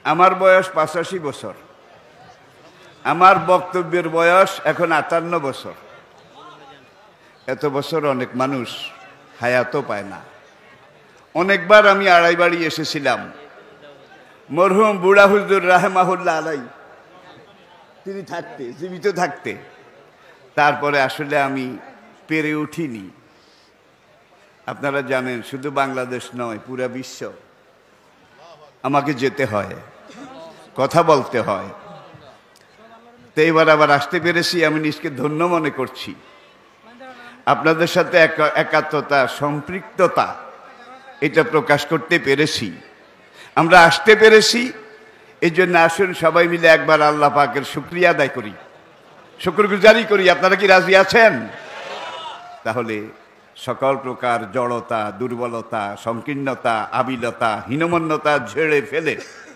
আমার বয়স 85 বছর, আমার বক্তব্যের বয়স এখন 58 বছর। এত বছর অনেক মানুষ হায়াতও পায় না। অনেকবার আমি আড়াই বাড়ি এসেছিলাম, মরহুম বুড়া হুজুর রাহেমাহুল্লাহ আলাই তিনি থাকতে, জীবিত থাকতে। তারপরে আসলে আমি পেরে উঠিনি। আপনারা জানেন শুধু বাংলাদেশ নয়, পুরা বিশ্ব আমাকে যেতে হয়, কথা বলতে হয়। তো এবার আবার আসতে পেরেছি, আমি নিজকে ধন্য মনে করছি। আপনাদের সাথে একাত্মতা, সম্পৃক্ততা এটা প্রকাশ করতে পেরেছি, আমরা আসতে পেরেছি। এই জন্য আসুন সবাই মিলে একবার আল্লাহ পাকের শুকরিয়া আদায় করি, শুকরগুজারি করি। আপনারা কি রাজি আছেন? তাহলে সকল প্রকার জড়তা, দুর্বলতা, সংকীর্ণতা, আবিলতা, হীনমন্যতা ঝেড়ে ফেলে